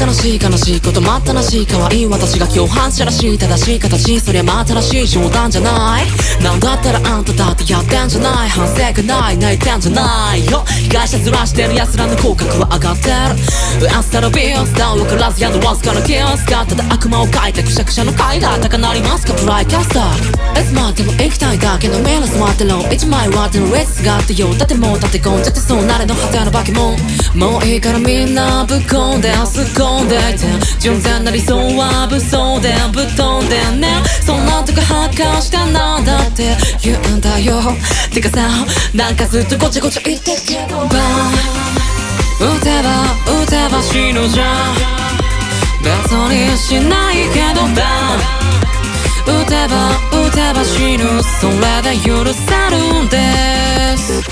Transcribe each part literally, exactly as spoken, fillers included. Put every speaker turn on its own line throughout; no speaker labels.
悲しい悲しいこと待ったなしい可愛い私が共犯者らしい正しい形そりゃまたらしい冗談じゃないなんだったらあんただってやってんじゃない反省がない泣いてんじゃないよ被害者ずらしてる奴らの口角は上がってるアスタロビースダウン分からずやのわずかな気を使っただ悪魔を描いてくしゃくしゃの階が高鳴りますかプライキャスターいつまでも行きたいだけの目の詰まってろ一枚割ってのレッツがあってよだってもう立て込んじゃってそうなれの果ての化け物もういいからみんなぶっ込んで突っ込んでいて純然な理想は武装でぶっ飛んでねそんなとこ発汗してなんだって言うんだよてかさなんかずっとごちゃごちゃ言ってるけどバーン打てば打てば死ぬじゃん別にしないけどバーン打てば打てば死ぬそれで許せるんです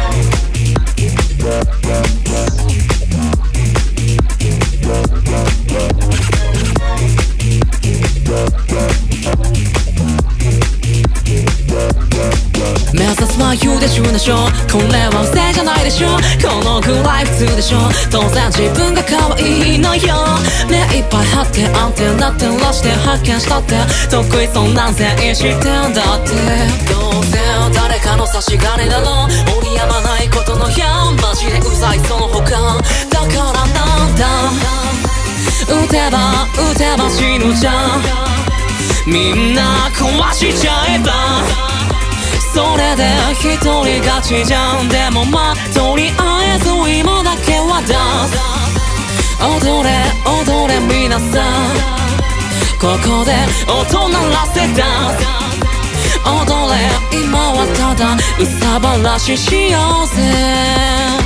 目指すは言うでしょうでしょこれは嘘じゃないでしょこのぐらい普通でしょ当然自分が可愛いのよ目いっぱい張ってアンテナ照らして発見したって得意そうなん全員知ってんだってどうせ誰かの差し金だろ折りやまないことのやマジでうざいその他だからなんだ打てば打てば死ぬじゃんみんな壊しちゃえばそれで一人勝ちじゃんでもまあとりあえず今だけは出す踊れ踊れ皆さんここで音鳴らせた踊れ今はただ憂さ晴らししようぜ